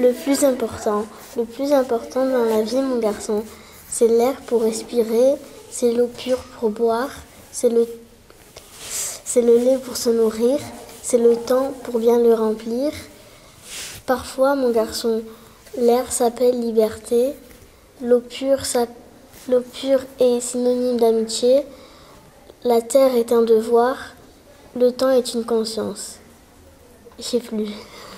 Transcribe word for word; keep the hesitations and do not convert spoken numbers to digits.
Le plus important, le plus important dans la vie, mon garçon, c'est l'air pour respirer, c'est l'eau pure pour boire, c'est le, c'est le lait pour se nourrir, c'est le temps pour bien le remplir. Parfois, mon garçon, l'air s'appelle liberté, l'eau pure, l'eau pure est synonyme d'amitié, la terre est un devoir, le temps est une conscience. Je sais plus.